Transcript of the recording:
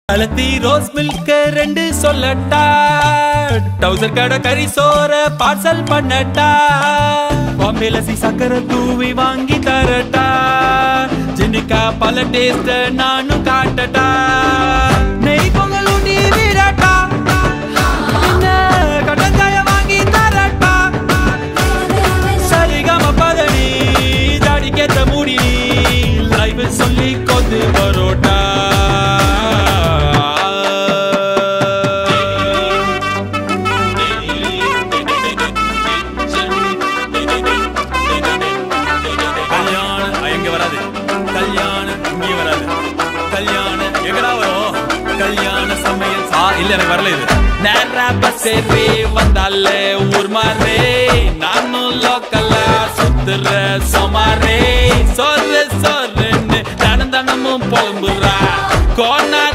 அலத்தி rose milk ரெண்டு சொல்லட்டா டவுசர் கடை கறி சோற பார்சல் பண்ணட்டா பாம்பேல சக்கரை தூவி வாங்கி தரட்டா ஜினிக்கா பல டேஸ்ட் நானும் காட்டட்டா நெய் பொங்கல் ஊட்டி விடட்டா கடற்காய வாங்கி தரட்டா சரிகம பதனி தாடி கேட்ட மூடி லைவ் சொல்லி கொண்டு பரோட்டா இல்ல எனக்கு வரல இது நேரா பஸ் ஏறி வந்தாலே ஊர் மாறே நானும் லோக்கல்ல சுத்துற சோமாரே சொர்ரு சொர்ருன்னு தனந்தனமும் புலம்புறா கோனா